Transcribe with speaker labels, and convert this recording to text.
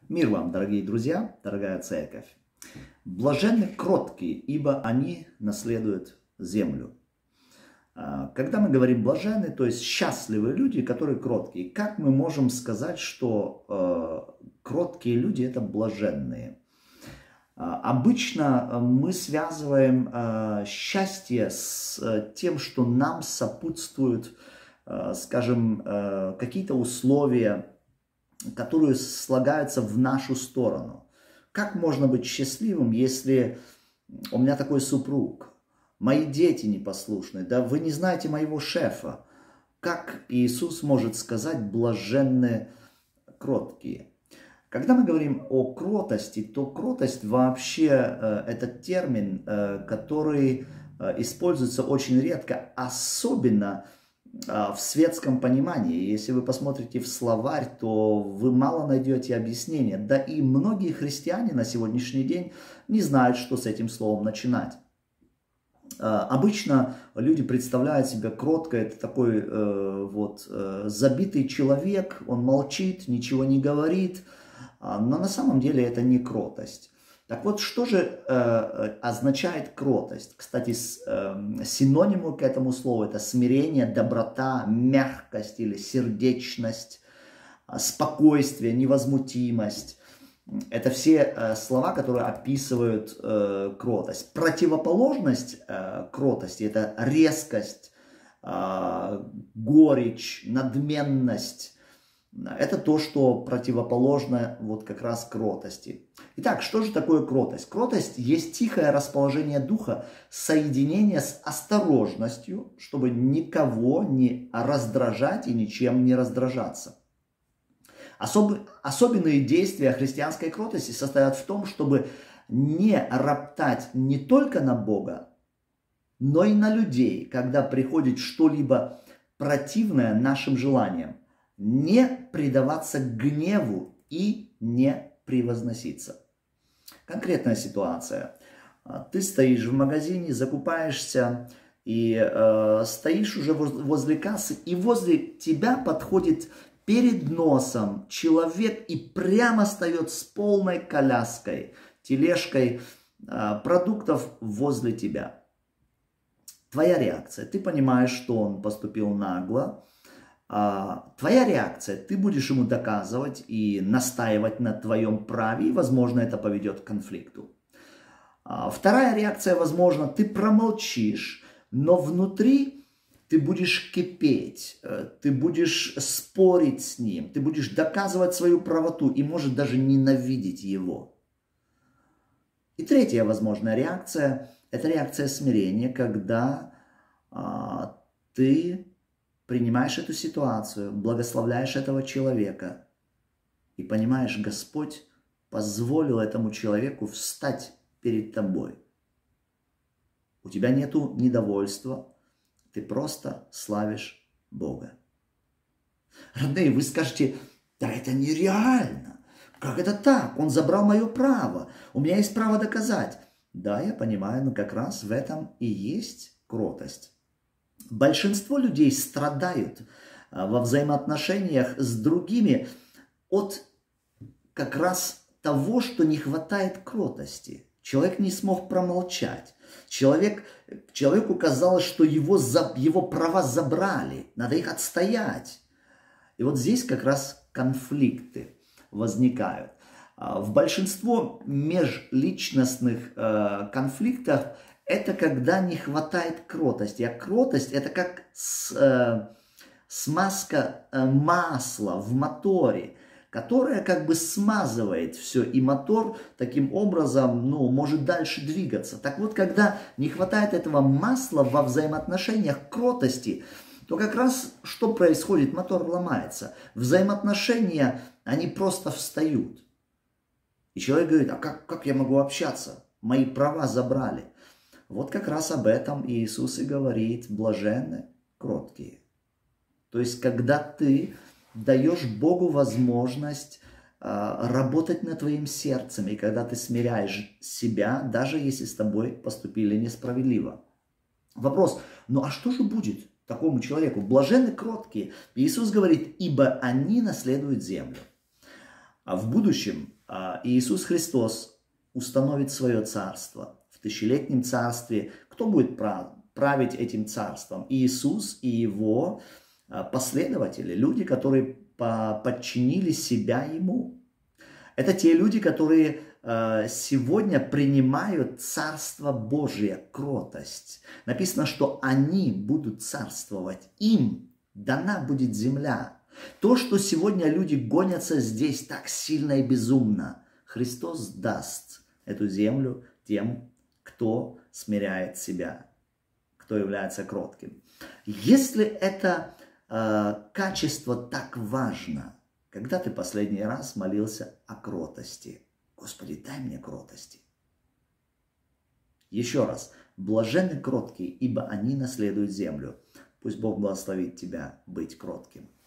Speaker 1: Мир вам, дорогие друзья, дорогая церковь. Блаженны кроткие, ибо они наследуют землю. Когда мы говорим блаженны, то есть счастливые люди, которые кроткие, как мы можем сказать, что кроткие люди – это блаженные? Обычно мы связываем счастье с тем, что нам сопутствуют, скажем, какие-то условия, которые слагаются в нашу сторону. Как можно быть счастливым, если у меня такой супруг, мои дети непослушны, да вы не знаете моего шефа? Как Иисус может сказать блаженны кроткие? Когда мы говорим о кротости, то кротость вообще это термин, который используется очень редко, особенно в светском понимании. Если вы посмотрите в словарь, то вы мало найдете объяснения. Да и многие христиане на сегодняшний день не знают, что с этим словом начинать. Обычно люди представляют себя кротко, это такой забитый человек, он молчит, ничего не говорит, но на самом деле это не кротость. Так вот, что же означает кротость? Кстати, синонимы к этому слову – это смирение, доброта, мягкость или сердечность, спокойствие, невозмутимость. Это все слова, которые описывают кротость. Противоположность кротости – это резкость, горечь, надменность. Это то, что противоположно вот как раз кротости. Итак, что же такое кротость? Кротость есть тихое расположение духа, соединение с осторожностью, чтобы никого не раздражать и ничем не раздражаться. Особенные действия христианской кротости состоят в том, чтобы не роптать не только на Бога, но и на людей, когда приходит что-либо противное нашим желаниям. Не предаваться гневу и не превозноситься. Конкретная ситуация. Ты стоишь в магазине, закупаешься и стоишь уже возле кассы, и возле тебя подходит перед носом человек и прямо встает с полной коляской, тележкой продуктов возле тебя. Твоя реакция. Ты понимаешь, что он поступил нагло. Твоя реакция, ты будешь ему доказывать и настаивать на твоем праве, и, возможно, это поведет к конфликту. Вторая реакция, возможно, ты промолчишь, но внутри ты будешь кипеть, ты будешь спорить с ним, ты будешь доказывать свою правоту и, может, даже ненавидеть его. И третья возможная реакция – это реакция смирения, когда ты принимаешь эту ситуацию, благословляешь этого человека и понимаешь, Господь позволил этому человеку встать перед тобой. У тебя нету недовольства, ты просто славишь Бога. Родные, вы скажете, да это нереально. Как это так? Он забрал мое право. У меня есть право доказать. Да, я понимаю, но как раз в этом и есть кротость. Большинство людей страдают во взаимоотношениях с другими от как раз того, что не хватает кротости. Человек не смог промолчать. Человеку казалось, что его права забрали, надо их отстоять. И вот здесь как раз конфликты возникают. В большинство межличностных конфликтов это когда не хватает кротости. А кротость это как смазка масла в моторе, которая как бы смазывает все, и мотор таким образом, может дальше двигаться. Так вот, когда не хватает этого масла во взаимоотношениях кротости, то как раз что происходит? Мотор ломается. Взаимоотношения, они просто встают. И человек говорит, а как я могу общаться? Мои права забрали. Вот как раз об этом Иисус и говорит, блаженны кроткие. То есть, когда ты даешь Богу возможность работать над твоим сердцем, и когда ты смиряешь себя, даже если с тобой поступили несправедливо. Вопрос, а что же будет такому человеку? Блаженны кроткие. Иисус говорит, ибо они наследуют землю. А в будущем Иисус Христос установит свое царство. В тысячелетнем царстве кто будет править этим царством? Иисус и его последователи, люди, которые подчинили себя Ему. Это те люди, которые сегодня принимают Царство Божие, кротость. Написано, что они будут царствовать, им дана будет земля. То, что сегодня люди гонятся здесь так сильно и безумно, Христос даст эту землю тем, кто смиряет себя, кто является кротким. Если это качество так важно, когда ты последний раз молился о кротости? Господи, дай мне кротости. Еще раз. Блаженны кроткие, ибо они наследуют землю. Пусть Бог благословит тебя быть кротким.